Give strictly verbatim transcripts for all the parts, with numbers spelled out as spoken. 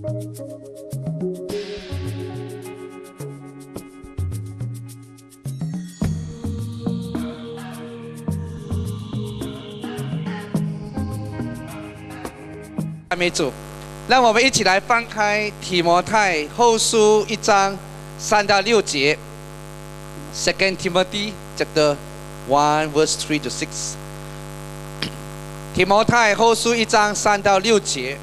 赞美主，让我们一起来翻开提摩太后书一章三到六节。Second Timothy chapter one verse three to six。提摩太后书一章三到六节。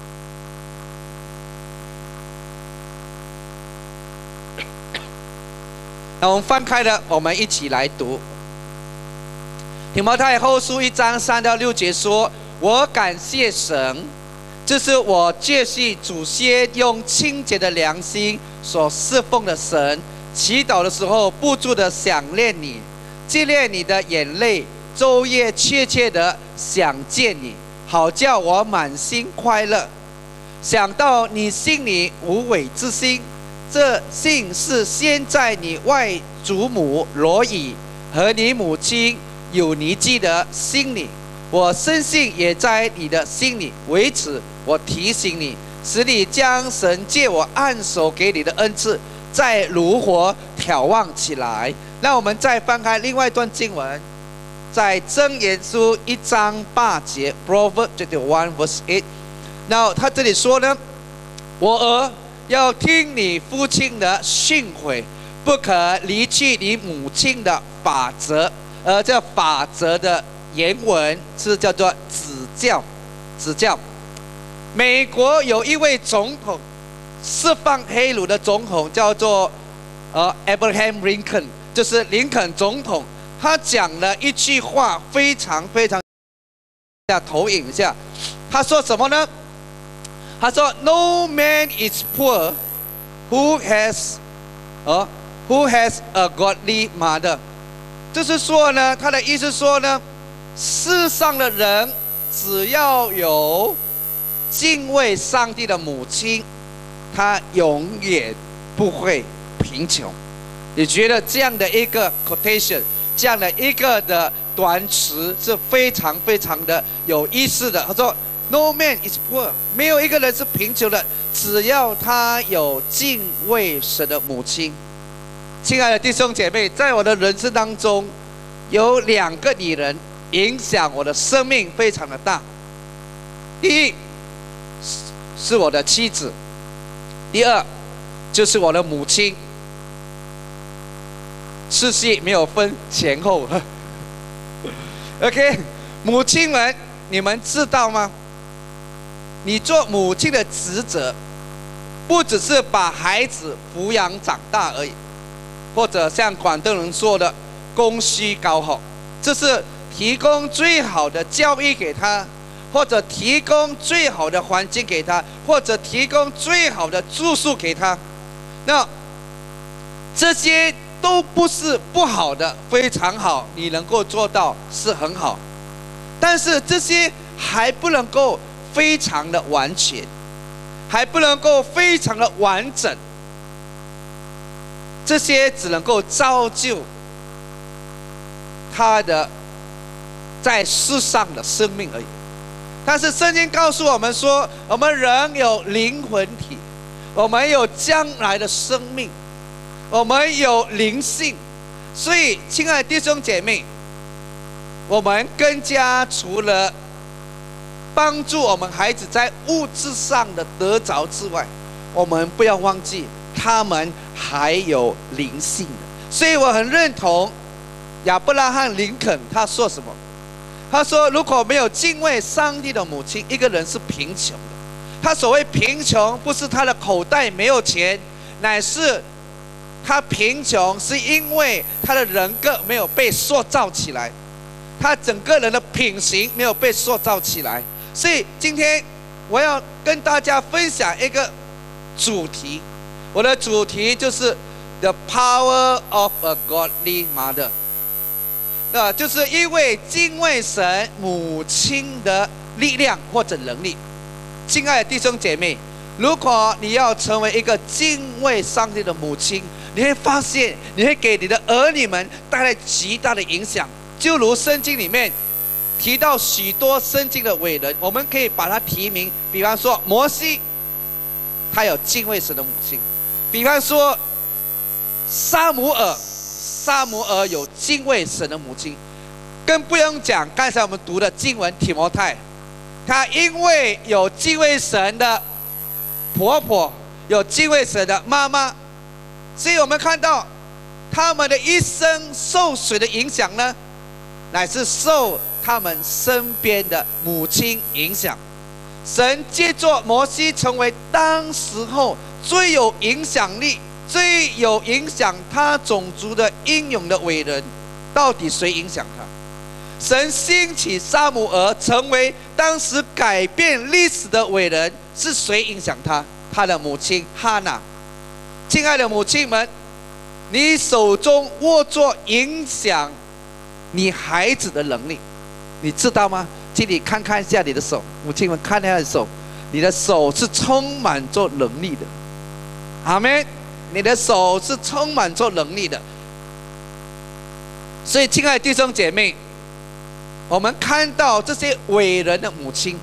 那我们翻开了，我们一起来读。提摩太后书一章三到六节说：“我感谢神。”这是我接续祖先用清洁的良心所侍奉的神，祈祷的时候不住的想念你，纪念你的眼泪，昼夜切切的想见你，好叫我满心快乐。想到你心里无伪之心，这信是先在你外祖母罗以和你母亲有尼基的心里，我深信也在你的心里。为此我提醒你，使你将神借我按手给你的恩赐再如火眺望起来。让我们再翻开另外一段经文，在箴言书一章八节 Proverbs chapter one verse eight。 那他这里说呢，我儿要听你父亲的训诲，不可离弃你母亲的法则。而这法则的原文是叫做指教，指教。美国有一位总统，释放黑奴的总统叫做呃 Abraham Lincoln， 就是林肯总统。他讲了一句话，非常非常，下投影一下，他说什么呢？他说 ：“No man is poor who has 呃 who has a godly mother。”就是说呢，他的意思说呢，世上的人只要有敬畏上帝的母亲，他永远不会贫穷。你觉得这样的一个 quotation， 这样的一个的短词是非常非常的有意思的。他说 ：“No man is poor， 没有一个人是贫穷的，只要他有敬畏神的母亲。”亲爱的弟兄姐妹，在我的人生当中，有两个女人影响我的生命非常的大。第一是我的妻子，第二就是我的母亲。世系没有分前后。OK， 母亲们，你们知道吗？你做母亲的职责，不只是把孩子抚养长大而已。或者像广东人说的供需高好，这是提供最好的教育给他，或者提供最好的环境给他，或者提供最好的住宿给他。那这些都不是不好的，非常好，你能够做到是很好，但是这些还不能够非常的完全，还不能够非常的完整。这些只能够造就他的在世上的生命而已。但是圣经告诉我们说，我们人有灵魂体，我们有将来的生命，我们有灵性。所以亲爱的弟兄姐妹，我们更加除了帮助我们孩子在物质上的得着之外，我们不要忘记他们还有灵性的。所以我很认同亚伯拉罕林肯他说什么，他说如果没有敬畏上帝的母亲，一个人是贫穷的。他所谓贫穷，不是他的口袋没有钱，乃是他贫穷是因为他的人格没有被塑造起来，他整个人的品行没有被塑造起来。所以今天我要跟大家分享一个主题，我的主题就是 The power of a godly mother， 那就是因为敬畏神母亲的力量或者能力。亲爱的弟兄姐妹，如果你要成为一个敬畏上帝的母亲，你会发现你会给你的儿女们带来极大的影响。就如圣经里面提到许多圣经的伟人，我们可以把它提名，比方说摩西， 他有敬畏神的母亲。比方说，撒母耳，撒母耳有敬畏神的母亲，更不用讲刚才我们读的经文提摩太，他因为有敬畏神的婆婆，有敬畏神的妈妈，所以我们看到他们的一生受谁的影响呢？乃是受他们身边的母亲影响。神借着摩西成为当时候最有影响力、最有影响他种族的英勇的伟人，到底谁影响他？神兴起撒母耳成为当时改变历史的伟人，是谁影响他？他的母亲哈娜。亲爱的母亲们，你手中握着影响你孩子的能力，你知道吗？请你看看一下你的手，母亲们看一下你的手，你的手是充满着能力的。阿们，你的手是充满着能力的。所以，亲爱的弟兄姐妹，我们看到这些伟人的母亲，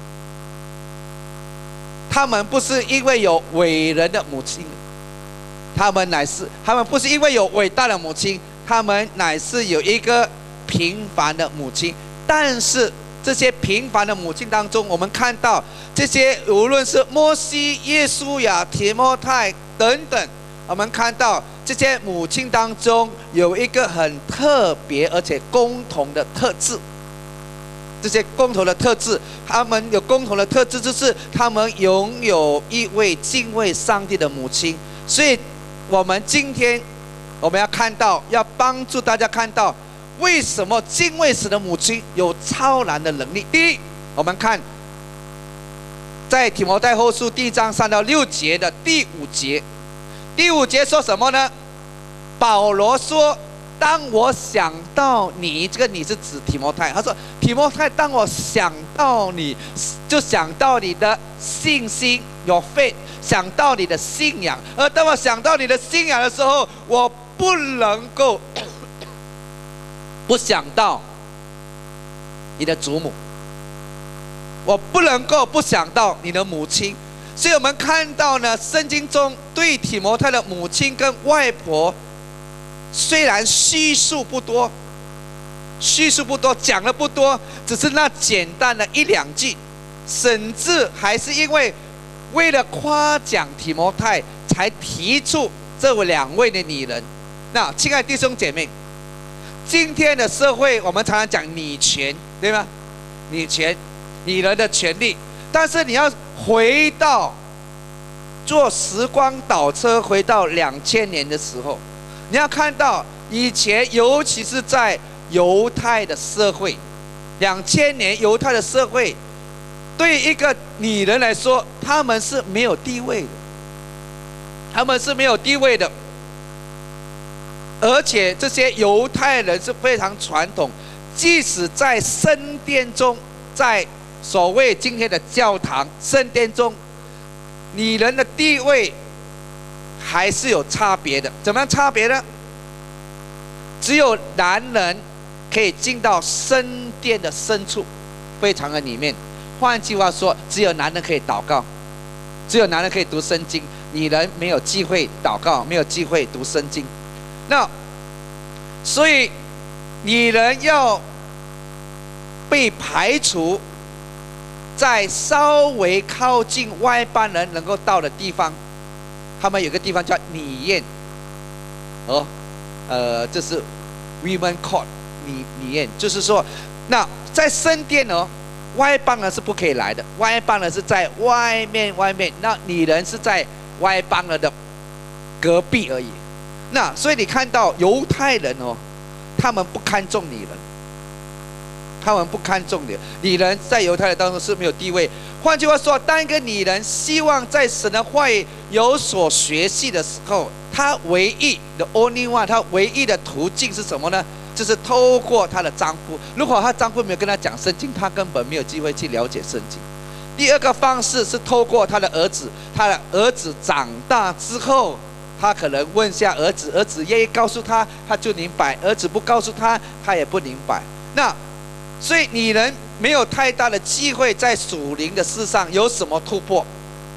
他们不是因为有伟人的母亲，他们乃是他们不是因为有伟大的母亲，他们乃是有一个平凡的母亲。但是这些平凡的母亲当中，我们看到这些无论是摩西、耶稣亚、提摩太等等，我们看到这些母亲当中有一个很特别而且共同的特质。这些共同的特质，他们有共同的特质，就是他们拥有一位敬畏上帝的母亲。所以，我们今天我们要看到，要帮助大家看到，为什么敬畏神的母亲有超然的能力。第一，我们看在提摩太后书第一章三到六节的第五节，第五节说什么呢？保罗说，当我想到你，这个你是指提摩太。他说，提摩太，当我想到你，就想到你的信心，有 faith， 想到你的信仰。而当我想到你的信仰的时候，我不能够不想到你的祖母，我不能够不想到你的母亲。所以我们看到呢，圣经中对提摩太的母亲跟外婆，虽然叙述不多，叙述不多，讲的不多，只是那简单的一两句，甚至还是因为为了夸奖提摩太，才提出这两位的女人。那亲爱的弟兄姐妹，今天的社会我们常常讲女权，对吗？女权，女人的权利。但是你要回到坐时光倒车，回到两千年的时候，你要看到以前，尤其是在犹太的社会，两千年犹太的社会，对一个女人来说，她们是没有地位的，她们是没有地位的。而且这些犹太人是非常传统，即使在圣殿中，在所谓今天的教堂圣殿中，女人的地位还是有差别的。怎么样差别呢？只有男人可以进到圣殿的深处，非常的里面。换句话说，只有男人可以祷告，只有男人可以读圣经，女人没有机会祷告，没有机会读圣经。那所以女人要被排除在稍微靠近外邦人能够到的地方。他们有个地方叫女宴，哦，呃，这是 women court 女女宴，就是说，那在圣殿哦，外邦人是不可以来的，外邦人是在外面外面，那女人是在外邦人的隔壁而已。那所以你看到犹太人哦，他们不看重女人，他们不看重女人，女人在犹太人当中是没有地位。换句话说，当一个女人希望在神的话语有所学习的时候，她唯一的 only one， 她唯一的途径是什么呢？就是透过她的丈夫。如果她丈夫没有跟她讲圣经，她根本没有机会去了解圣经。第二个方式是透过她的儿子，她的儿子长大之后，他可能问下儿子，儿子愿意告诉他，他就明白；儿子不告诉他，他也不明白。那所以女人没有太大的机会在属灵的事上有什么突破。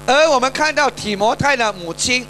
而我们看到提摩太的母亲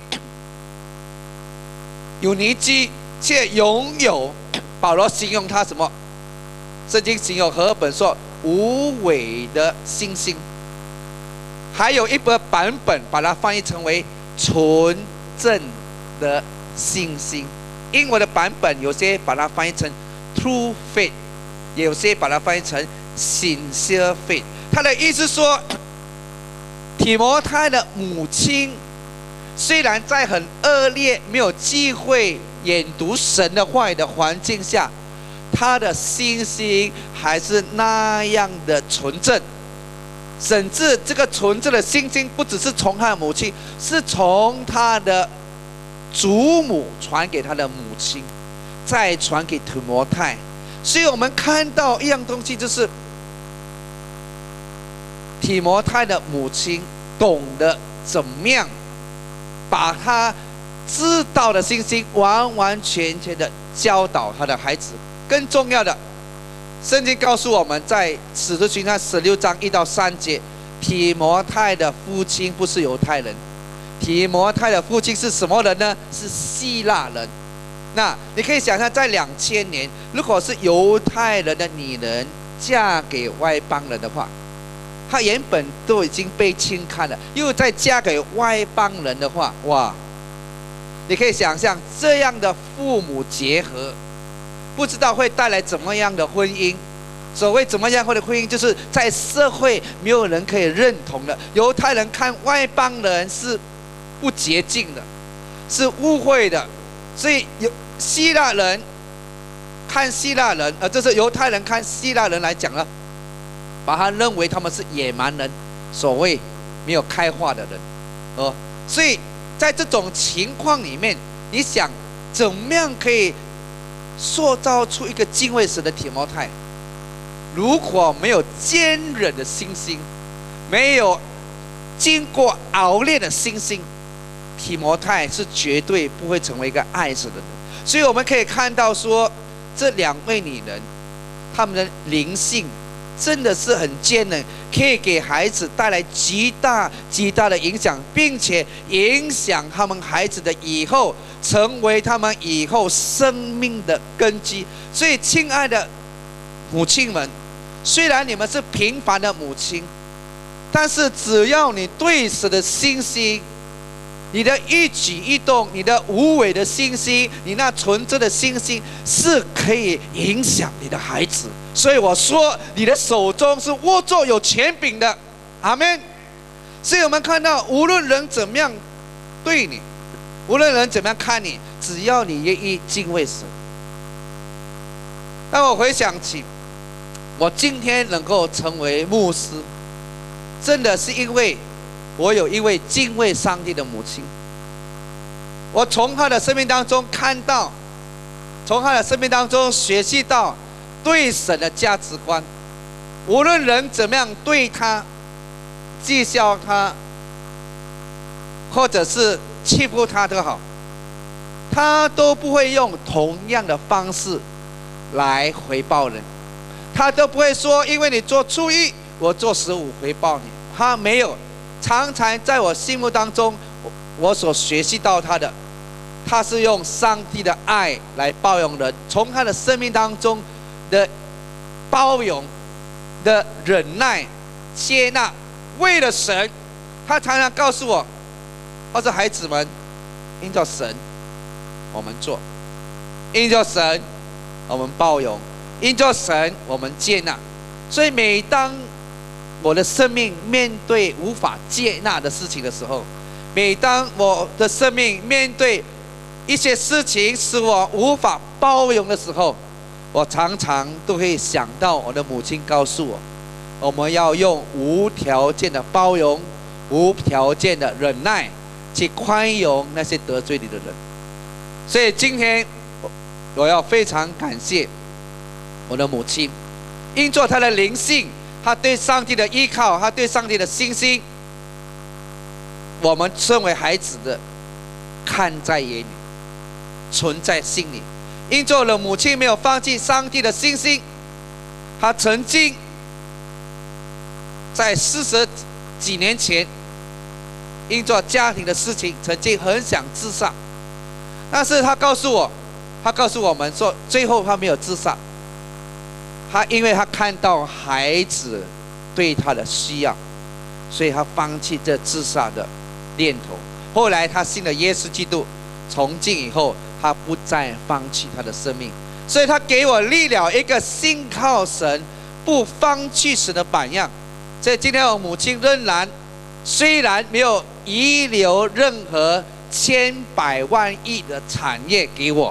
有尼基，却拥有保罗形容他什么？圣经形容和合本说无伪的信心，还有一个版本把它翻译成为纯正的信心。英文的版本有些把它翻译成 true faith， 也有些把它翻译成 sincere faith。他的意思说，提摩太的母亲虽然在很恶劣、没有机会研读神的话语的环境下，他的信心还是那样的纯正，甚至这个纯正的信心不只是从他的母亲，是从他的祖母传给他的母亲，再传给提摩太。所以我们看到一样东西，就是提摩太的母亲懂得怎么样把他知道的信心完完全全的教导他的孩子。更重要的，圣经告诉我们，在使徒行传十六章一到三节，提摩太的父亲不是犹太人，提摩太的父亲是什么人呢？是希腊人。那你可以想象，在两千年，如果是犹太人的女人嫁给外邦人的话，她原本都已经被轻看了，又再嫁给外邦人的话，哇！你可以想象这样的父母结合，不知道会带来怎么样的婚姻。所谓怎么样的婚姻，就是在社会没有人可以认同的。犹太人看外邦人是不洁净的，是污秽的，所以有希腊人看希腊人，呃，这是犹太人看希腊人来讲呢，把他认为他们是野蛮人，所谓没有开化的人，哦，所以在这种情况里面，你想怎么样可以塑造出一个敬畏神的提摩太？如果没有坚韧的信心，没有经过熬炼的信心，提摩太是绝对不会成为一个爱神的人。所以我们可以看到说，这两位女人，她们的灵性真的是很坚韧，可以给孩子带来极大极大的影响，并且影响他们孩子的以后，成为他们以后生命的根基。所以，亲爱的母亲们，虽然你们是平凡的母亲，但是只要你对神的信心，你的一举一动，你的无伪的信心，你那纯正的信心，是可以影响你的孩子。所以我说，你的手中是握着有权柄的，阿们。所以我们看到，无论人怎么样对你，无论人怎么样看你，只要你愿意敬畏神。当我回想起我今天能够成为牧师，真的是因为我有一位敬畏上帝的母亲。我从她的生命当中看到，从她的生命当中学习到对神的价值观。无论人怎么样对她讥笑她，或者是欺负她都好，她都不会用同样的方式来回报人。她都不会说，因为你做初一，我做十五回报你。她没有。常常在我心目当中，我所学习到他的，他是用上帝的爱来包容人，从他的生命当中的包容的忍耐、接纳，为了神，他常常告诉我，他说：“孩子们，因着神，我们做；因着神，我们包容；因着神，我们接纳。”所以每当我的生命面对无法接纳的事情的时候，每当我的生命面对一些事情使我无法包容的时候，我常常都会想到我的母亲告诉我，我们要用无条件的包容、无条件的忍耐，去宽容那些得罪你的人。所以今天我要非常感谢我的母亲，因着她的灵性，他对上帝的依靠，他对上帝的信心，我们身为孩子的看在眼里，存在心里。因着了母亲没有放弃上帝的信心，他曾经在四十几年前因做家庭的事情，曾经很想自杀，但是他告诉我，他告诉我们说，最后他没有自杀，他因为他看到孩子对他的需要，所以他放弃这自杀的念头。后来他信了耶稣基督，从今以后他不再放弃他的生命，所以他给我立了一个信靠神、不放弃神的榜样。所以今天我母亲仍然虽然没有遗留任何千百万亿的产业给我，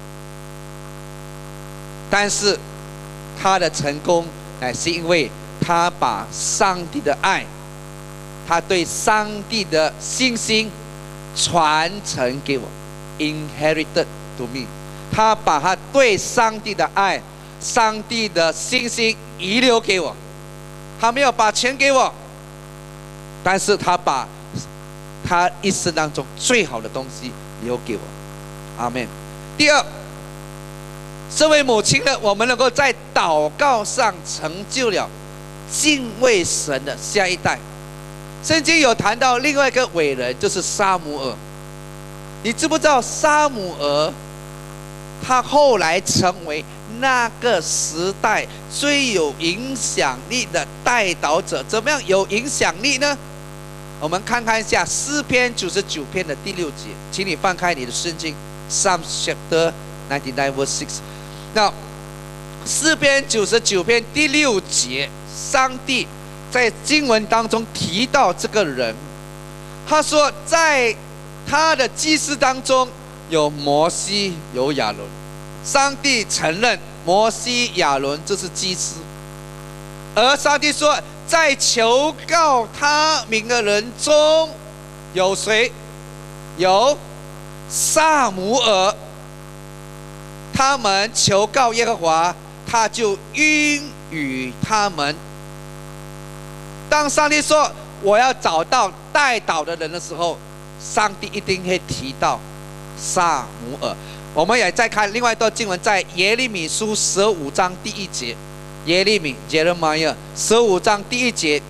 但是她的成功乃是因为她把上帝的爱，她对上帝的信心传承给我 ，inherited to me。她把她对上帝的爱、上帝的信心遗留给我。她没有把钱给我，但是她把她一生当中最好的东西留给我。阿们。第二，身为母亲的我们能够在祷告上成就了敬畏神的下一代。圣经有谈到另外一个伟人，就是撒母耳。你知不知道撒母耳他后来成为那个时代最有影响力的代祷者？怎么样有影响力呢？我们看看一下诗篇九十九篇的第六节，请你翻开你的圣经 Psalm chapter ninety-nine verse six。那诗篇九十九篇第六节，上帝在经文当中提到这个人，他说在他的祭司当中有摩西有亚伦，上帝承认摩西亚伦就是祭司，而上帝说在求告他名的人中有谁？有撒母耳。他们求告耶和华，他就应允他们。当上帝说我要找到代祷的人的时候，上帝一定会提到撒母耳。我们也再看另外一段经文，在耶利米书十五章第一节，耶利米 Jeremiah 十五章第一节，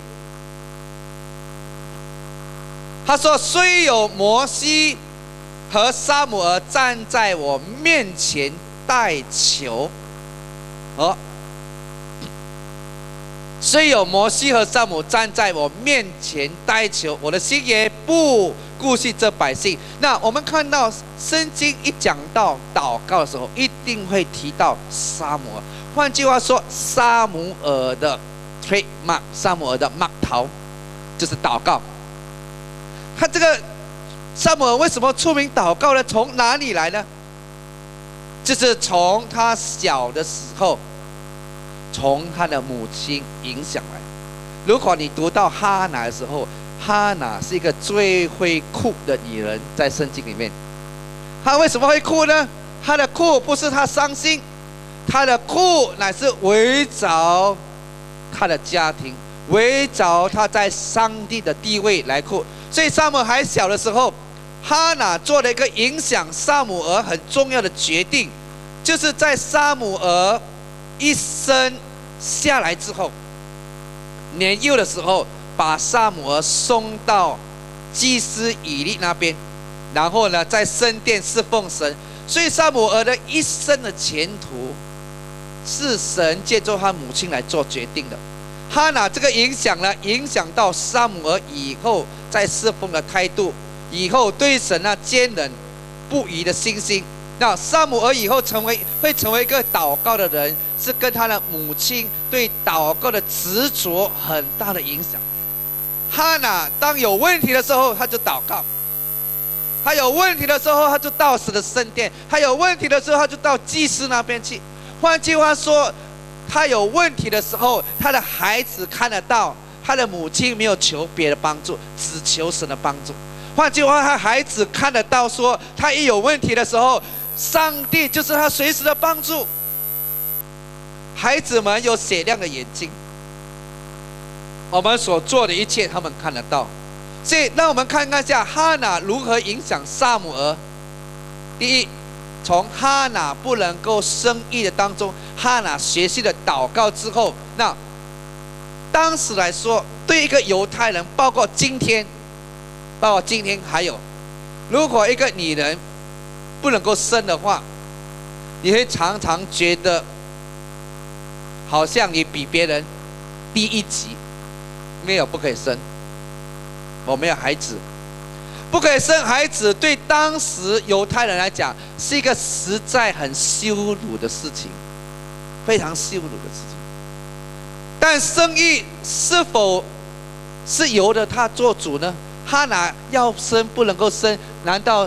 他说：虽有摩西和撒母耳站在我面前代求，哦，虽有摩西和撒母站在我面前代求，我的心也不顾惜这百姓。那我们看到圣经一讲到祷告的时候，一定会提到撒母耳。换句话说，撒母耳的 trademark， 撒母耳的 mark 头就是祷告。他这个撒母耳为什么出名祷告呢？从哪里来呢？就是从他小的时候，从他的母亲影响来。如果你读到哈拿的时候，哈拿是一个最会哭的女人，在圣经里面。她为什么会哭呢？她的哭不是她伤心，她的哭乃是围绕她的家庭，围绕她在上帝的地位来哭。所以撒母耳还小的时候，哈拿做了一个影响撒母耳很重要的决定，就是在撒母耳一生下来之后，年幼的时候，把撒母耳送到祭司以利那边，然后呢，在圣殿侍奉神。所以撒母耳的一生的前途，是神借助他母亲来做决定的。哈拿这个影响呢，影响到撒母耳以后在侍奉的态度，以后对神那坚忍不移的信心。那撒母耳以后成为会成为一个祷告的人，是跟他的母亲对祷告的执着很大的影响。哈拿当有问题的时候，他就祷告；他有问题的时候，他就到神的圣殿；他有问题的时候，他就到祭司那边去。换句话说，他有问题的时候，他的孩子看得到，他的母亲没有求别的帮助，只求神的帮助。换句话，他孩子看得到说，他一有问题的时候，上帝就是他随时的帮助。孩子们有雪亮的眼睛，我们所做的一切他们看得到。所以让我们看看一下哈拿如何影响撒母耳。第一，从哈拿不能够生育的当中，哈拿学习了祷告之后，那当时来说，对一个犹太人，包括今天， 包括今天还有，如果一个女人不能够生的话，你会常常觉得好像你比别人低一级，没有不可以生，我没有孩子，不可以生孩子，对当时犹太人来讲是一个实在很羞辱的事情，非常羞辱的事情。但生育是否是由着他做主呢？哈拿要生不能够生，难道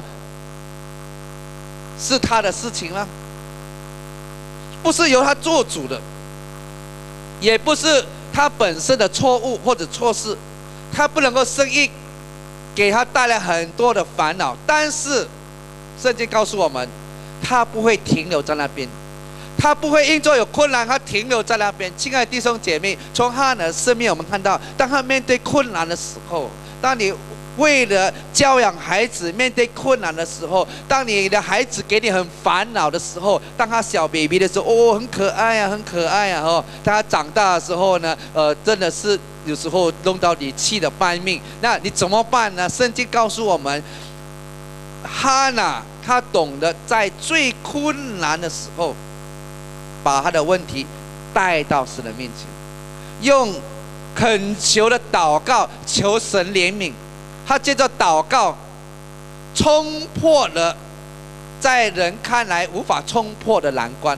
是他的事情吗？不是由他做主的，也不是他本身的错误或者错事，他不能够生育，给他带来很多的烦恼。但是圣经告诉我们，他不会停留在那边，他不会因着有困难他停留在那边。亲爱的弟兄姐妹，从哈拿的生命我们看到，当他面对困难的时候，当你为了教养孩子面对困难的时候，当你的孩子给你很烦恼的时候，当他小 baby 的时候，哦，很可爱啊，很可爱啊，哦，当他长大的时候呢，呃，真的是有时候弄到你气得半命，那你怎么办呢？圣经告诉我们，哈拿他懂得在最困难的时候，把他的问题带到神的面前，用恳求的祷告求神怜悯。他接着祷告，冲破了在人看来无法冲破的难关。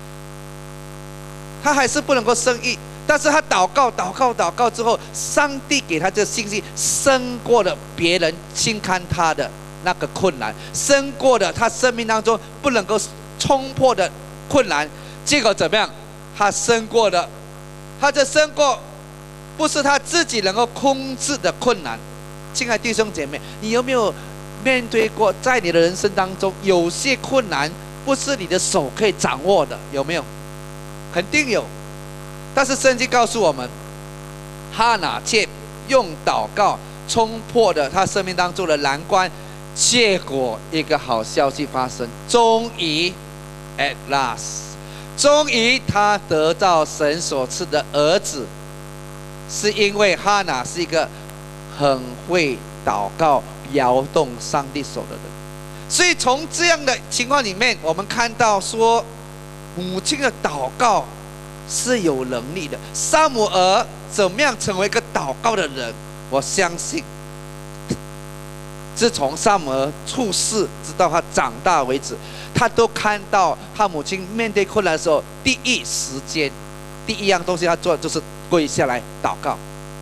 他还是不能够生育，但是他祷告祷告祷告之后，上帝给他这信心，胜过了别人轻看他的那个困难，胜过了他生命当中不能够冲破的困难。结果怎么样？他胜过了，他这胜过不是他自己能够控制的困难。亲爱的弟兄姐妹，你有没有面对过，在你的人生当中有些困难不是你的手可以掌握的？有没有？肯定有。但是圣经告诉我们，哈拿却用祷告冲破了他生命当中的难关，结果一个好消息发生，终于 at last， 终于他得到神所赐的儿子，是因为哈拿是一个很会祷告摇动上帝手的人。所以从这样的情况里面，我们看到说母亲的祷告是有能力的。撒母耳怎么样成为一个祷告的人？我相信自从撒母耳出世直到他长大为止，他都看到他母亲面对困难的时候，第一时间第一样东西他做的就是跪下来祷告。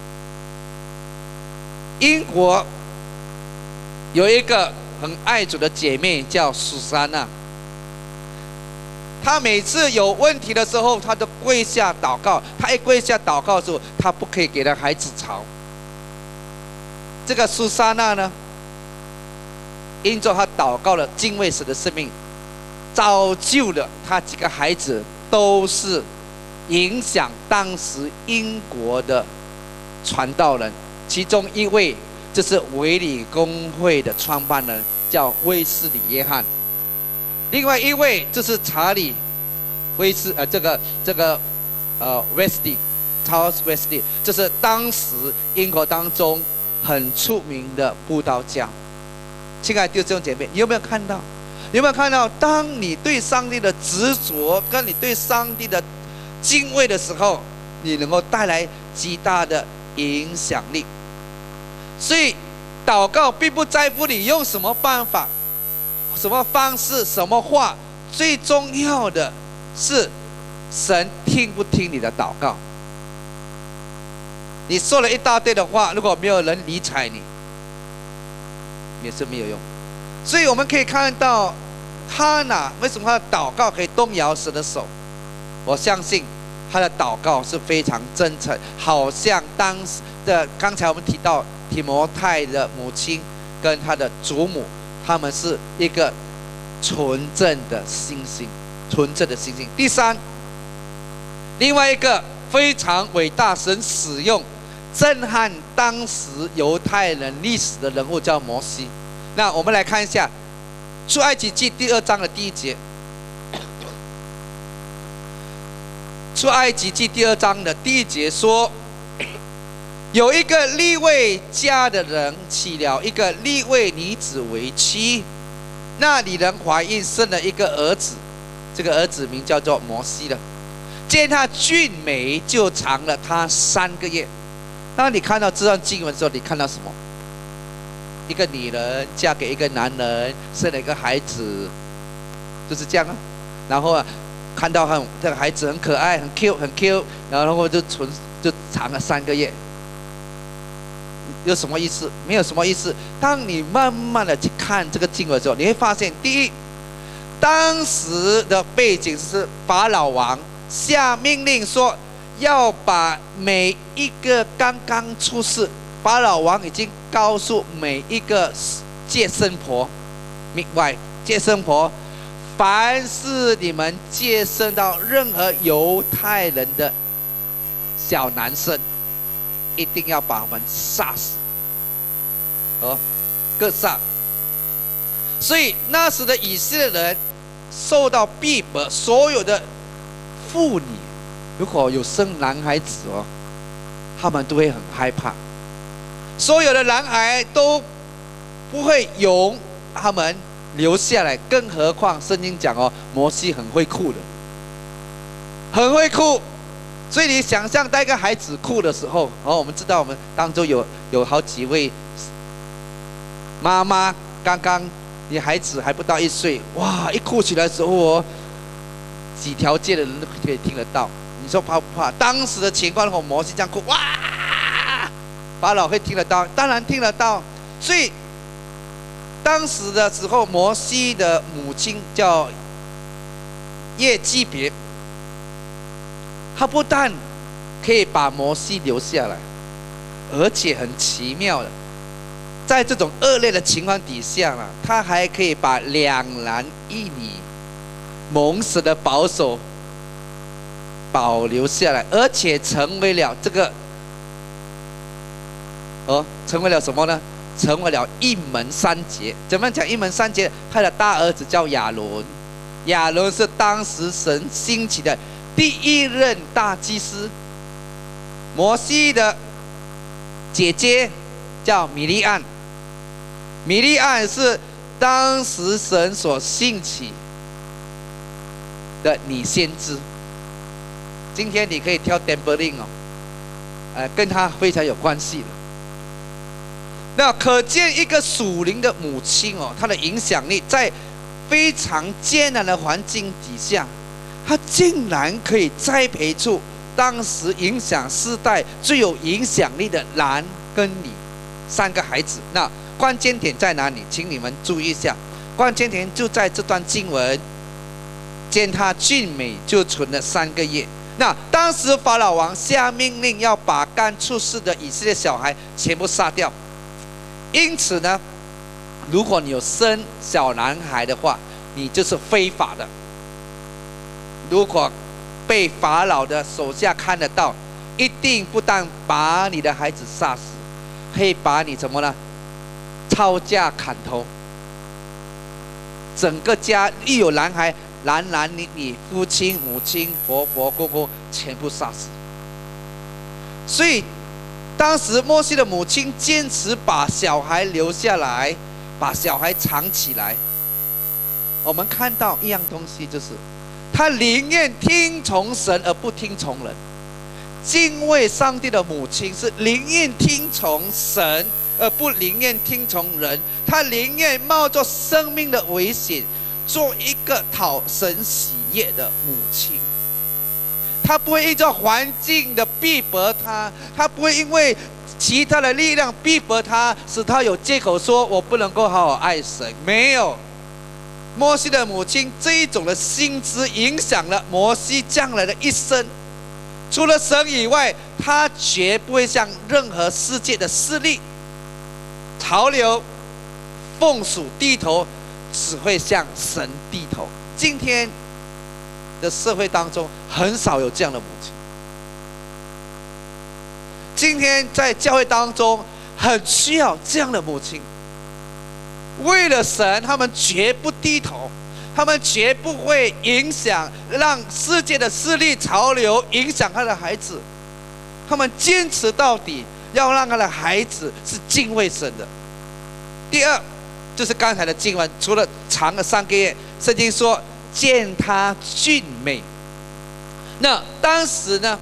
英国有一个很爱主的姐妹叫苏珊娜，她每次有问题的时候，她都跪下祷告。她一跪下祷告的时候，她不可以给她孩子吵。这个苏珊娜呢，因着她祷告了敬畏神的生命，造就了她几个孩子都是影响当时英国的传道人。其中一位就是卫理公会的创办人，叫威斯里约翰；另外一位就是查理威斯呃这个这个呃 Wesley Charles Wesley， 就是当时英国当中很出名的布道家。亲爱的弟兄姐妹，你有没有看到？有没有看到？当你对上帝的执着，跟你对上帝的敬畏的时候，你能够带来极大的影响力。所以祷告并不在乎你用什么办法、什么方式、什么话，最重要的是神听不听你的祷告。你说了一大堆的话，如果没有人理睬你，也是没有用。所以我们可以看到哈拿为什么他的祷告可以动摇神的手。我相信他的祷告是非常真诚，好像当时的刚才我们提到提摩太的母亲跟他的祖母，他们是一个纯正的信心，纯正的信心。第三，另外一个非常伟大，神使用震撼当时犹太人历史的人物叫摩西。那我们来看一下出埃及记第二章的第一节。出埃及记第二章的第一节说， 有一个利未家的人娶了一个利未女子为妻，那女人怀孕生了一个儿子，这个儿子名叫做摩西了。见他俊美，就藏了他三个月。当你看到这段经文的时候，你看到什么？一个女人嫁给一个男人，生了一个孩子，就是这样啊。然后啊，看到很这个孩子很可爱，很 Q， 很 Q， 然后就存就藏了三个月。有什么意思？没有什么意思。当你慢慢的去看这个经文的时候，你会发现，第一，当时的背景是法老王下命令说，要把每一个刚刚出世，法老王已经告诉每一个接生婆 midwife 接生婆，凡是你们接生到任何犹太人的小男生，一定要把他们杀死，哦，各杀。所以那时的以色列人受到逼迫，所有的妇女如果有生男孩子哦，他们都会很害怕。所有的男孩都不会容他们留下来，更何况圣经讲哦，摩西很会哭的，很会哭。所以你想象带一个孩子哭的时候，哦，我们知道我们当中有有好几位妈妈，刚刚你孩子还不到一岁，哇，一哭起来的时候哦，几条街的人都可以听得到。你说怕不怕？当时的情况，如果摩西这样哭，哇，法老会听得到，当然听得到。所以当时的时候，摩西的母亲叫耶基别。他不但可以把摩西留下来，而且很奇妙的，在这种恶劣的情况底下呢，他还可以把两男一女蒙神的保守保留下来，而且成为了这个，哦，成为了什么呢？成为了一门三杰。怎么讲一门三杰？他的大儿子叫亚伦，亚伦是当时神兴起的第一任大祭司。摩西的姐姐叫米利暗，米利暗是当时神所兴起的女先知。今天你可以挑 Tambourine 哦，呃，跟他非常有关系的。那可见一个属灵的母亲哦，她的影响力在非常艰难的环境底下，她竟然可以栽培出当时影响世代最有影响力的男跟女三个孩子。那关键点在哪里？请你们注意一下，关键点就在这段经文，见她俊美，就存了三个月。那当时法老王下命令要把刚出世的以色列小孩全部杀掉。因此呢，如果你有生小男孩的话，你就是非法的。如果被法老的手下看得到，一定不但把你的孩子杀死，可以把你怎么呢？抄家砍头。整个家一有男孩，男男女女、父亲、母亲、婆婆、公公，全部杀死。所以当时摩西的母亲坚持把小孩留下来，把小孩藏起来。我们看到一样东西，就是他宁愿听从神而不听从人。敬畏上帝的母亲是宁愿听从神而不宁愿听从人，他宁愿冒着生命的危险，做一个讨神喜悦的母亲。他不会依照环境的逼迫他，他不会因为其他的力量逼迫他，使他有借口说我不能够好好爱神。没有，摩西的母亲这一种的心智影响了摩西将来的一生。除了神以外，他绝不会向任何世界的势力、潮流、风俗低头，只会向神低头。今天的社会当中很少有这样的母亲。今天在教会当中很需要这样的母亲，为了神，他们绝不低头，他们绝不会影响让世界的势力潮流影响他的孩子，他们坚持到底， 要让他的孩子是敬畏神的。第二，就是刚才的经文，除了长了三个月，圣经说见他俊美。那当时呢，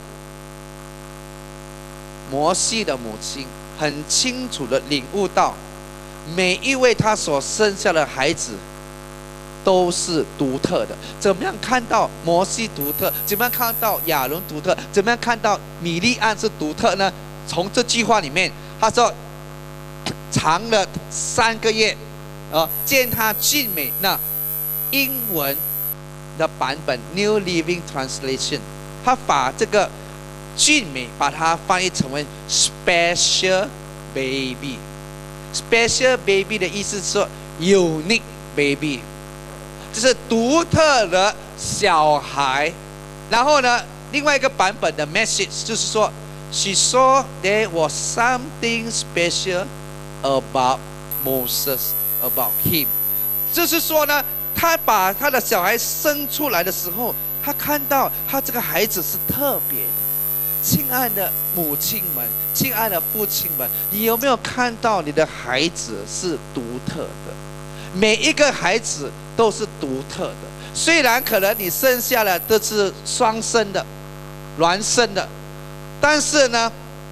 摩西的母亲很清楚的领悟到，每一位他所生下的孩子都是独特的。怎么样看到摩西独特？怎么样看到亚伦独特？怎么样看到米利暗是独特呢？从这句话里面，他说长了三个月，呃，见他俊美。那英文的版本 New Living Translation， 他把这个俊美把它翻译成为 special baby。special baby 的意思是说 unique baby， 就是独特的小孩。然后呢，另外一个版本的 message 就是说 ，She saw there was something special about Moses, about him。就是说呢，他把他的小孩生出来的时候，他看到他这个孩子是特别的。亲爱的母亲们，亲爱的父亲们，你有没有看到你的孩子是独特的？每一个孩子都是独特的。虽然可能你生下的都是双生的、孪生的，但是呢，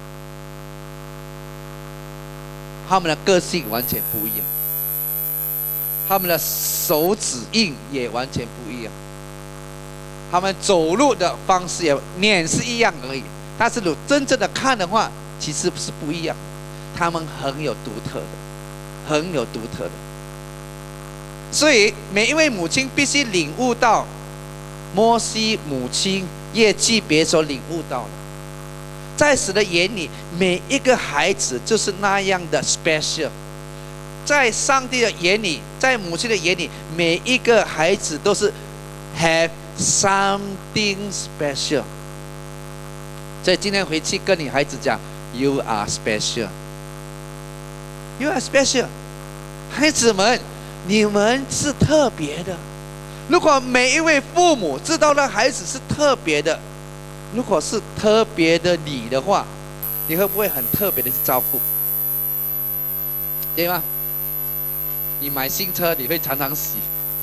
他们的个性完全不一样，他们的手指印也完全不一样，他们走路的方式也脸是一样而已，但是如果真正的看的话，其实是不一样。他们很有独特的，很有独特的。所以每一位母亲必须领悟到摩西母亲耶基别所领悟到的，在神的眼里，每一个孩子就是那样的 special。在上帝的眼里，在母亲的眼里，每一个孩子都是 have something special。所以今天回去跟你孩子讲 ，You are special. You are special。孩子们，你们是特别的。如果每一位父母知道那孩子是特别的，如果是特别的你的话，你会不会很特别的去照顾？对吗？你买新车，你会常常洗。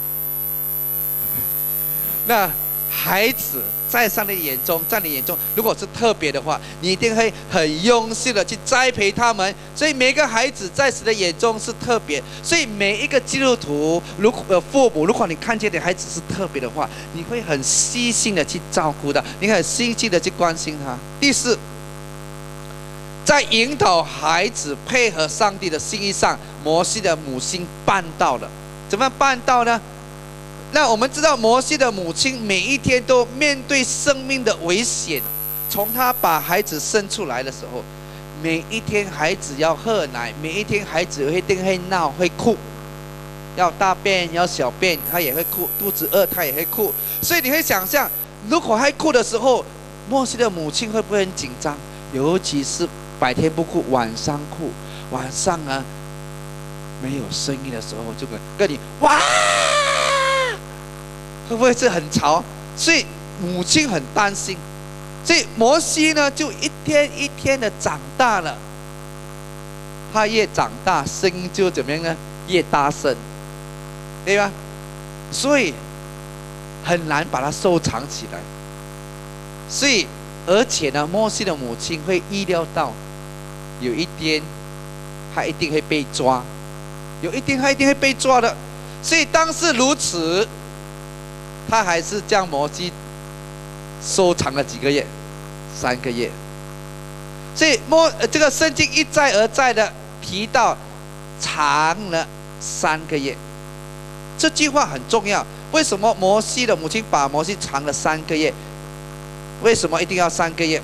那孩子在上帝眼中，在你眼中，如果是特别的话，你一定会很用心的去栽培他们。所以每个孩子在神的眼中是特别。所以每一个基督徒，如果呃父母，如果你看见你孩子是特别的话，你会很细心的去照顾他，你会很细心的去关心他。第四，在引导孩子配合上帝的心意上，摩西的母亲办到了。怎么样办到呢？那我们知道，摩西的母亲每一天都面对生命的危险。从他把孩子生出来的时候，每一天孩子要喝奶，每一天孩子一定会闹会哭，要大便要小便他也会哭，肚子饿他也会哭。所以你会想象，如果还哭的时候，摩西的母亲会不会很紧张？尤其是白天不哭，晚上哭，晚上啊没有声音的时候，就跟跟你哇，会不会是很吵？所以母亲很担心。所以摩西呢，就一天一天的长大了。他越长大，声音就怎么样呢？越大声，对吧？所以很难把它收藏起来。所以，而且呢，摩西的母亲会意料到，有一天他一定会被抓，有一天他一定会被抓的。所以当是如此，他还是将摩西收藏了几个月，三个月。所以摩这个圣经一再而再的提到藏了三个月，这句话很重要。为什么摩西的母亲把摩西藏了三个月？为什么一定要三个月？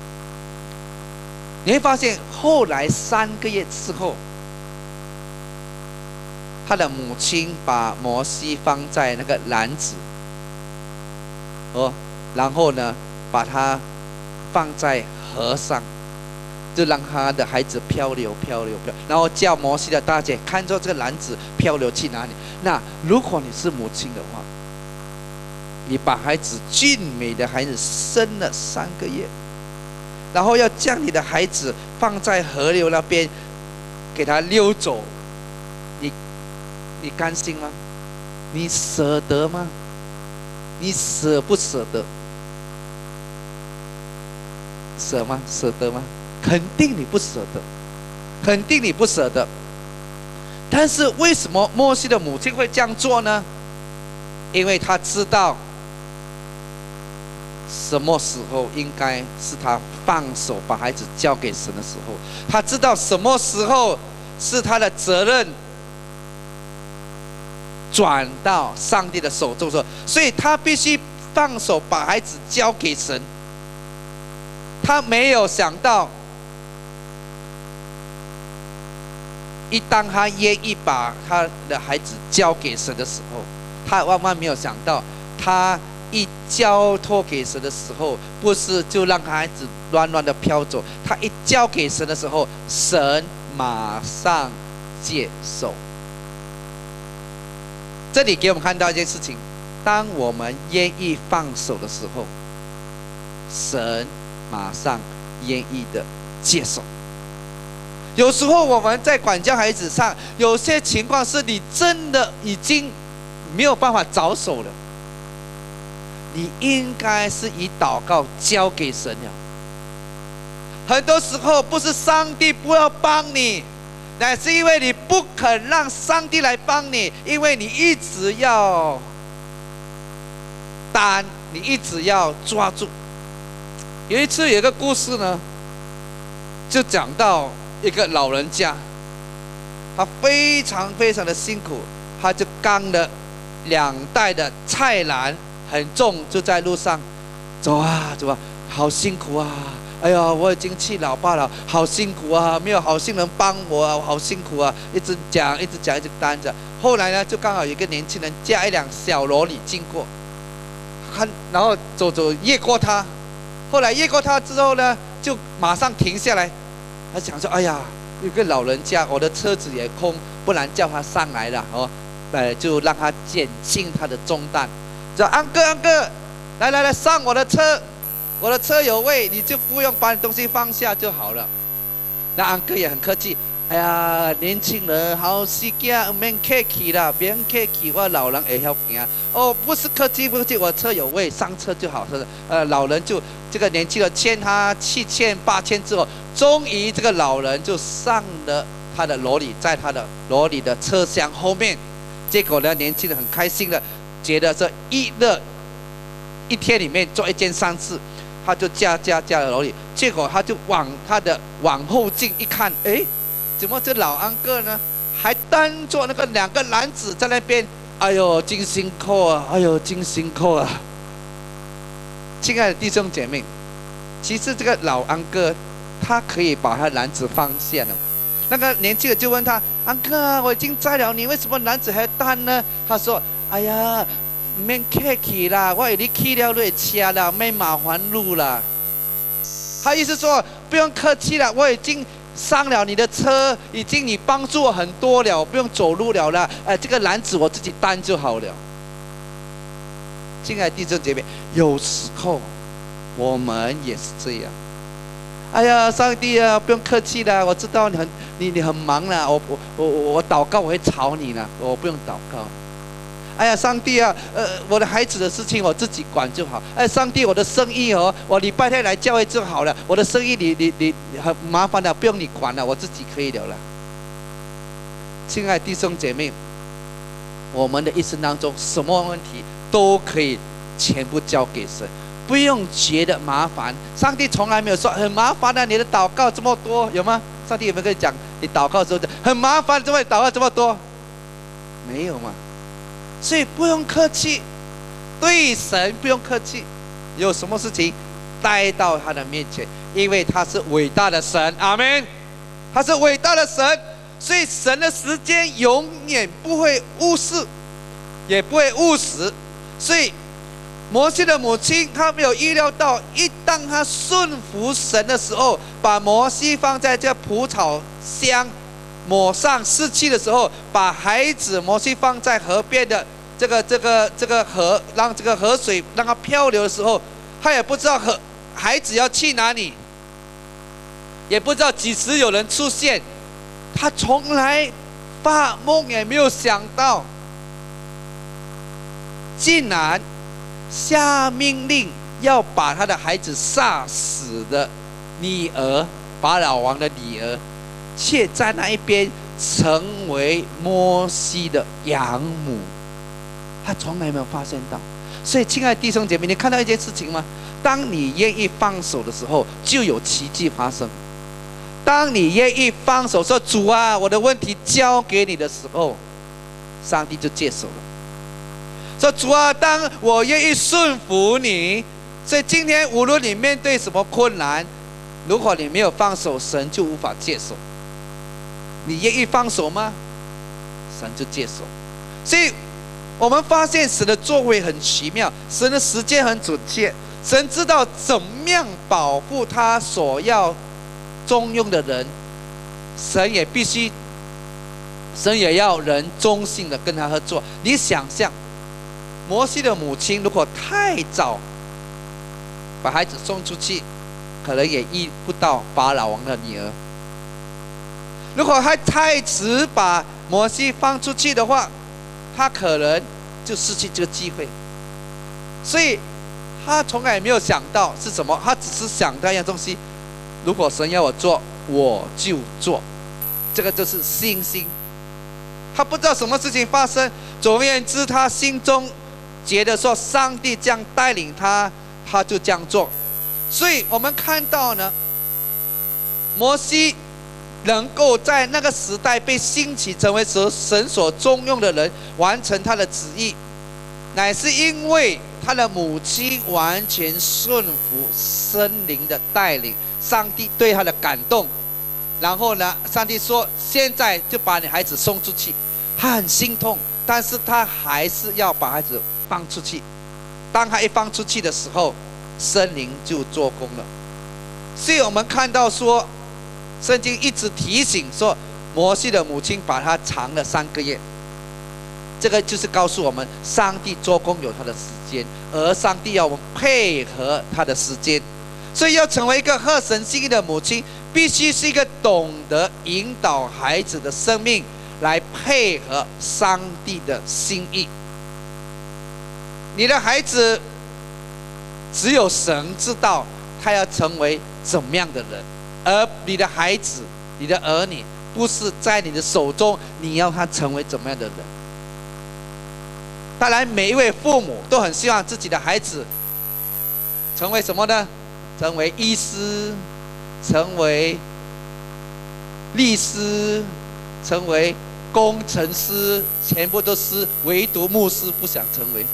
你会发现，后来三个月之后，他的母亲把摩西放在那个篮子，哦，然后呢，把它放在河上，就让他的孩子漂流、漂流、漂流，然后叫摩西的大姐看着这个篮子漂流去哪里。那如果你是母亲的话，你把孩子俊美的孩子生了三个月， 然后要将你的孩子放在河流那边，给他溜走，你你甘心吗？你舍得吗？你舍不舍得？舍吗？舍得吗？肯定你不舍得，肯定你不舍得。但是为什么摩西的母亲会这样做呢？因为他知道什么时候应该是他放手把孩子交给神的时候，他知道什么时候是他的责任转到上帝的手中的时候，所以他必须放手把孩子交给神。他没有想到，一当他愿意把他的孩子交给神的时候，他万万没有想到，他一交托给神的时候，不是就让孩子乱乱的飘走，他一交给神的时候，神马上接受。这里给我们看到一件事情：当我们愿意放手的时候，神马上愿意的接受。有时候我们在管教孩子上，有些情况是你真的已经没有办法着手了，你应该是以祷告交给神了。很多时候不是上帝不要帮你，乃是因为你不肯让上帝来帮你，因为你一直要担，你一直要抓住。有一次有一个故事呢，就讲到一个老人家，他非常非常的辛苦，他就扛了两袋的菜篮，很重，就在路上走啊走啊，好辛苦啊！哎呀，我已经七老八了，好辛苦啊，没有好心人帮我啊，我好辛苦啊！一直讲，一直讲，一直担着。后来呢，就刚好有一个年轻人驾一辆小罗里经过，看，然后走走越过他，后来越过他之后呢，就马上停下来。他想说：“哎呀，有个老人家，我的车子也空，不然叫他上来了哦，呃，就让他减轻他的重担。说安哥，安哥，来来来，上我的车，我的车有位，你就不用把你东西放下就好了。”那安哥也很客气，哎呀，年轻人好时间，免客气啦，别客气，我老人会晓行。哦，不是客气，不客气，我车有位，上车就好。是呃，老人就这个年轻人欠他七千八千之后，终于这个老人就上了他的罗里，在他的罗里的车厢后面。结果呢，年轻人很开心的，觉得这一乐一天里面做一件善事，他就驾驾驾了罗里。结果他就往他的往后镜一看，哎，怎么这老安哥呢，还单做那个两个篮子在那边？哎呦，真辛苦啊！哎呦，真辛苦啊！亲爱的弟兄姐妹，其实这个老安哥，他可以把他篮子放下了。那个年轻人就问他：“安哥啊，我已经摘了，你为什么篮子还担呢？”他说：“哎呀，免客气啦，我已经去了瑞车了，没麻烦路啦。”他意思说不用客气了，我已经上了你的车，已经你帮助我很多了，我不用走路了啦。哎，这个篮子我自己担就好了。亲爱的弟兄姐妹，有时候我们也是这样。哎呀，上帝啊，不用客气啦，我知道你很你你很忙啦，我我我我祷告我会吵你啦，我不用祷告。哎呀，上帝啊，呃，我的孩子的事情我自己管就好。哎，上帝，我的生意哦，我礼拜天来教会就好了。我的生意你你你很麻烦的，不用你管了，我自己可以了啦。亲爱的弟兄姐妹，我们的一生当中，什么问题都可以全部交给神。不用觉得麻烦，上帝从来没有说很麻烦的、啊，你的祷告这么多，有吗？上帝有没有跟你讲，你祷告的时候很麻烦，怎么祷告这么多？没有嘛。所以不用客气，对神不用客气，有什么事情带到他的面前，因为他是伟大的神，阿们。他是伟大的神，所以神的时间永远不会误事，也不会误时，所以。摩西的母亲，她没有预料到，一当她顺服神的时候，把摩西放在这蒲草箱，抹上湿气的时候，把孩子摩西放在河边的这个这个这个河，让这个河水让它漂流的时候，她也不知道河孩子要去哪里， 也不知道几时有人出现。他从来发梦也没有想到，竟然下命令要把他的孩子杀死的女儿，法老王的女儿，却在那一边成为摩西的养母。他从来没有发现到。所以，亲爱的弟兄姐妹，你看到一件事情吗？当你愿意放手的时候，就有奇迹发生。当你愿意放手说：“主啊，我的问题交给你的时候”，上帝就接手了。说：“主啊，当我愿意顺服你。”所以今天无论你面对什么困难，如果你没有放手，神就无法接手。你愿意放手吗？神就接手。所以我们发现神的作为很奇妙，神的时间很准确，神知道怎么样保护他所要重用的人，神也必须，神也要人忠心的跟他合作。你想象，摩西的母亲如果太早把孩子送出去，可能也遇不到法老王的女儿。如果他太迟把摩西放出去的话，他可能就失去这个机会。所以他从来没有想到是什么，他只是想到一样东西：如果神要我做，我就做。这个就是信心。他不知道什么事情发生，总而言之，他心中觉得说上帝这样带领他，他就这样做。所以我们看到呢，摩西能够在那个时代被兴起成为神所重用的人，完成他的旨意，乃是因为他的母亲完全顺服圣灵的带领，上帝对他的感动。然后呢，上帝说：“现在就把你孩子送出去。”他很心痛，但是他还是要把孩子放出去。当他一放出去的时候，圣灵就做工了。所以我们看到说，圣经一直提醒说，摩西的母亲把他藏了三个月。这个就是告诉我们，上帝做工有他的时间，而上帝要我们配合他的时间。所以要成为一个合神心意的母亲，必须是一个懂得引导孩子的生命，来配合上帝的心意。你的孩子只有神知道他要成为怎么样的人，而你的孩子、你的儿女不是在你的手中，你要他成为怎么样的人。当然，每一位父母都很希望自己的孩子成为什么呢？成为医师，成为律师，成为工程师，全部都是，唯独牧师不想成为。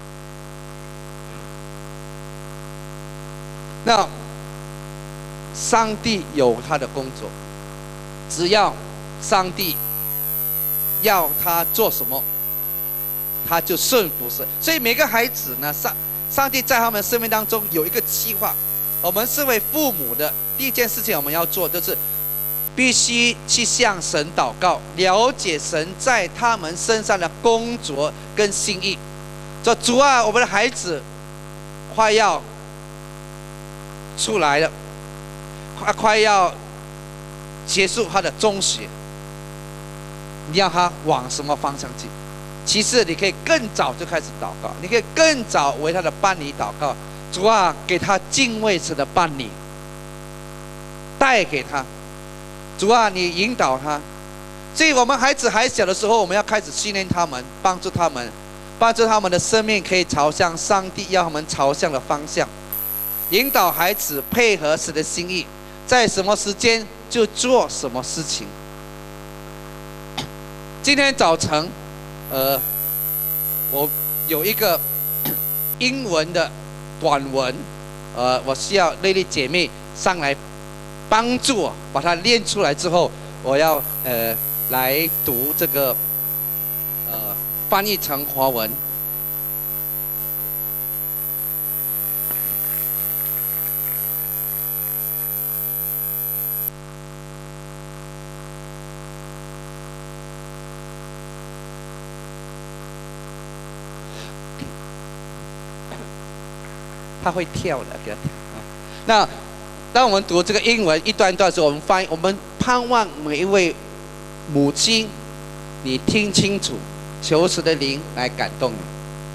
那上帝有他的工作，只要上帝要他做什么，他就顺服神。所以每个孩子呢，上上帝在他们生命当中有一个计划。我们身为父母的第一件事情，我们要做就是必须去向神祷告，了解神在他们身上的工作跟心意。说：“主啊，我们的孩子快要出来了，快快要结束他的中学，你要他往什么方向去？”其次，你可以更早就开始祷告，你可以更早为他的伴侣祷告。主啊，给他敬畏神的伴侣，带给他。主啊，你引导他。所以我们孩子还小的时候，我们要开始训练他们，帮助他们，帮助他们的生命可以朝向上帝要他们朝向的方向，引导孩子配合神的心意，在什么时间就做什么事情。今天早晨，呃，我有一个英文的短文，呃，我需要丽丽姐妹上来帮助我把它练出来之后，我要呃来读这个，呃，翻译成华文。他会跳的，不要跳啊。那当我们读这个英文一段一段的时候，我们发现，我们盼望每一位母亲，你听清楚，求神的灵来感动你。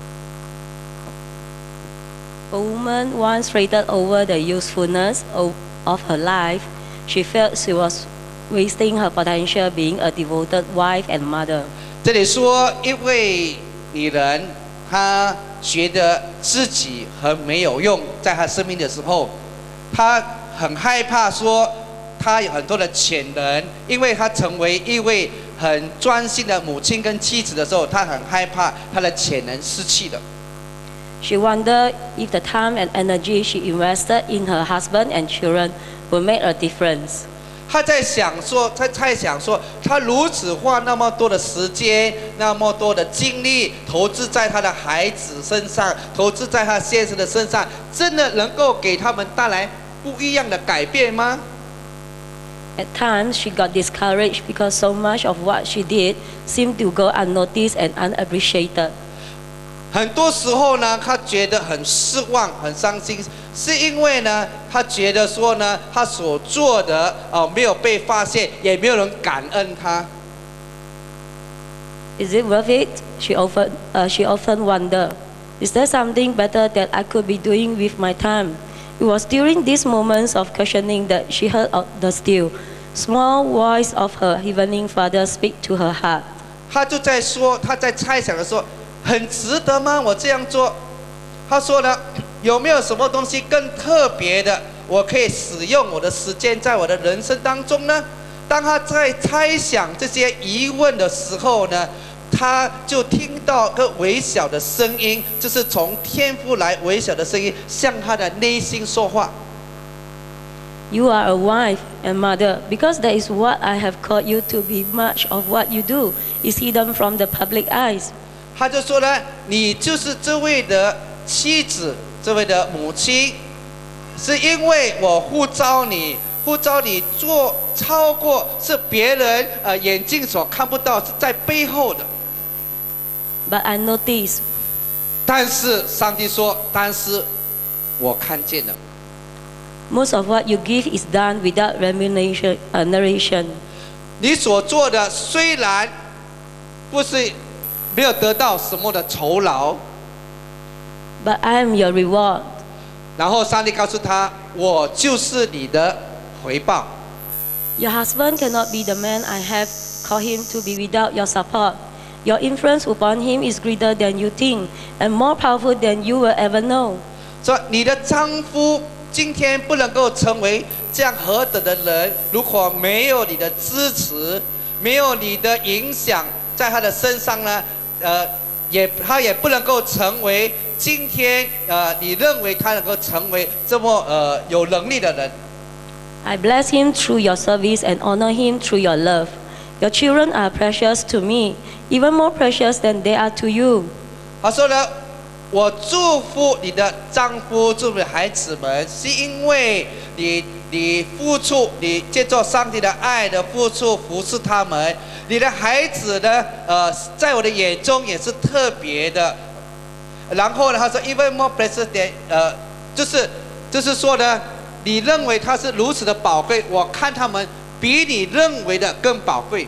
A woman once rated over the usefulness of, of her life. She felt she was wasting her potential being a devoted wife and mother. 这里说，一位女人，她觉得自己很没有用，在她生命的时候，她很害怕说，她有很多的潜能，因为她成为一位很专心的母亲跟妻子的时候，她很害怕她的潜能失去了。 She wondered if the time and energy she invested in her husband and children would make a difference. 她在想说，她在想说，她如此花那么多的时间，那么多的精力，投资在她的孩子身上，投资在她先生的身上，真的能够给他们带来不一样的改变吗？ At times, she got discouraged because so much of what she did seemed to go unnoticed and unappreciated. 很多时候呢，她觉得很失望、很伤心，是因为呢，她觉得说呢，她所做的哦没有被发现，也没有人感恩她。 Is it worth it? She often, uh, she often wondered. Is there something better that I could be doing with my time? It was during these moments of questioning that she heard the still, small voice of her heavenly Father speak to her heart. 她就在说，她在猜想的说，很值得吗？我这样做？她说呢，有没有什么东西更特别的，我可以使用我的时间在我的人生当中呢？当她在猜想这些疑问的时候呢，他就听到个微小的声音，就是从天父来微小的声音，向他的内心说话。 You are a wife and mother, because that is what I have called you to be. Much of what you do is hidden from the public eyes. 他就说呢，你就是这位的妻子，这位的母亲，是因为我呼召你，呼召你做超过是别人呃眼睛所看不到，是在背后的。 But I noticed. 但是上帝说，但是我看见了。 Most of what you give is done without remuneration, uh, narration. 你所做的虽然不是没有得到什么的酬劳， but I am your reward. 然后上帝告诉他，我就是你的回报。 Your husband cannot be the man I have called him to be without your support. Your influence upon him is greater than you think and more powerful than you will ever know. 说你的丈夫今天不能够成为这样何等的人，如果没有你的支持，没有你的影响在他的身上呢，呃，也他也不能够成为今天呃你认为他能够成为这么呃有能力的人。 I bless him through your service and honor him through your love. Your children are precious to me, even more precious than they are to you. 他说呢，我祝福你的丈夫，祝福你的孩子们，是因为你你付出，你借助上帝的爱的付出服侍他们。你的孩子呢，呃，在我的眼中也是特别的。然后呢，他说 even more precious than 呃，就是就是说呢，你认为他是如此的宝贵，我看他们比你认为的更宝贵。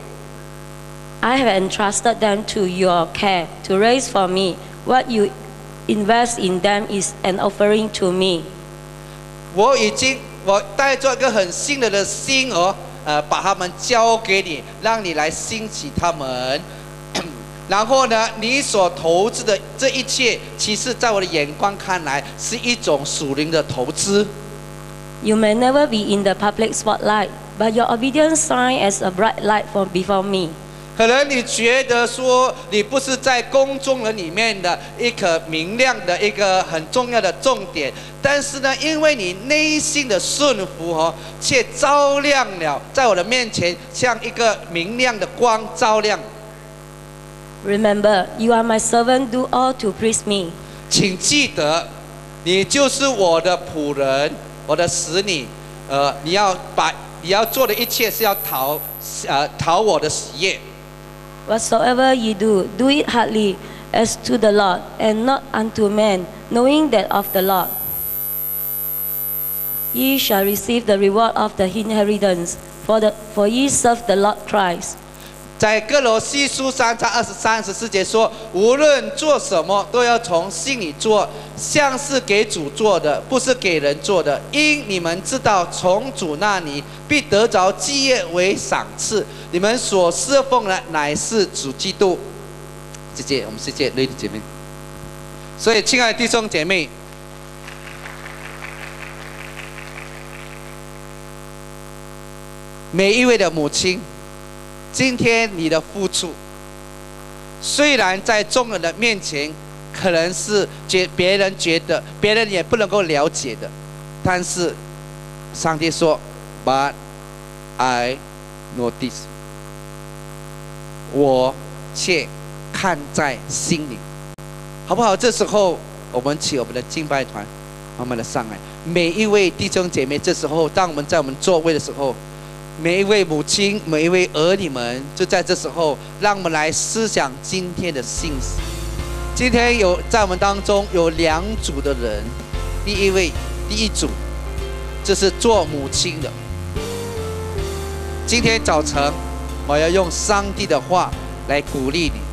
I have entrusted them to your care to raise for me. What you invest in them is an offering to me. 我已经我带着一个很信任的心而呃把他们交给你，让你来兴起他们。然后呢，你所投资的这一切，其实在我的眼光看来是一种属灵的投资。 You may never be in the public spotlight, but your obedience shines as a bright light from before me. 可能你觉得说你不是在公众人里面的一颗明亮的一个很重要的重点，但是呢，因为你内心的顺服哦，却照亮了在我的面前，像一个明亮的光照亮。 Remember, you are my servant. Do all to please me. 请记得，你就是我的仆人，我的使女。呃，你要把你要做的一切是要讨呃讨我的喜悦。 Whatsoever ye do, do it heartily, as to the Lord, and not unto men, knowing that of the Lord. ye shall receive the reward of the inheritance, for, the, for ye serve the Lord Christ. 在哥罗西书三章二十三十四节说，无论做什么，都要从心里做，像是给主做的，不是给人做的。因你们知道，从主那里必得着基业为赏赐。你们所侍奉的乃是主基督。谢谢，我们谢谢弟兄姐妹。所以，亲爱的弟兄姐妹，每一位的母亲。 今天你的付出，虽然在众人的面前，可能是觉别人觉得别人也不能够了解的，但是上帝说 ，But I notice， 我却看在心里，好不好？这时候我们请我们的敬拜团慢慢的上来，每一位弟兄姐妹，这时候当我们在我们座位的时候。 每一位母亲，每一位儿女们，就在这时候，让我们来思想今天的信息。今天有在我们当中有两组的人，第一位，第一组，就是做母亲的。今天早晨，我要用上帝的话来鼓励你。